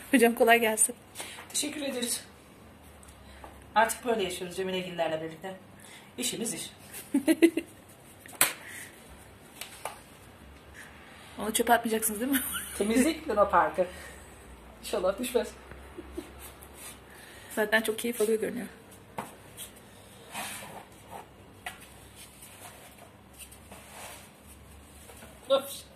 Hocam kolay gelsin. Teşekkür ederiz. Artık böyle yaşıyoruz Cemile-gillerle birlikte. İşimiz iş. Onu çöpe atmayacaksınız değil mi? Temizlik Luna Parkı. İnşallah düşmez. Zaten çok keyif alıyor görünüyor. Of.